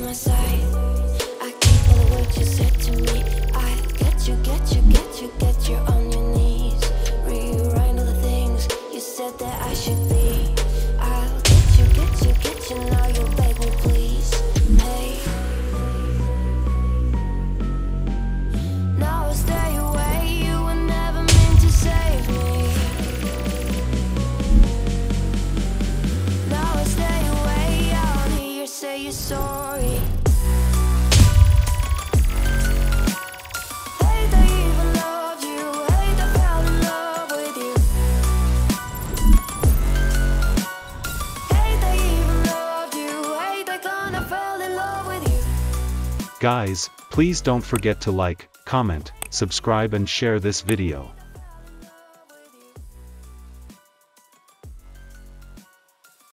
my side. I can't follow what you said to me. I get you on your knees. Rewrite all the things you said that I should be. I'll get you, now you beg me please. Hey, now I stay away, you were never meant to save me. Now I stay away, I wanna hear you say you're sorry. Hate I even loved you, hate I fell in love with you. Hate I even loved you, hate I kinda fell in love with you. Guys, please don't forget to like, comment, subscribe and share this video.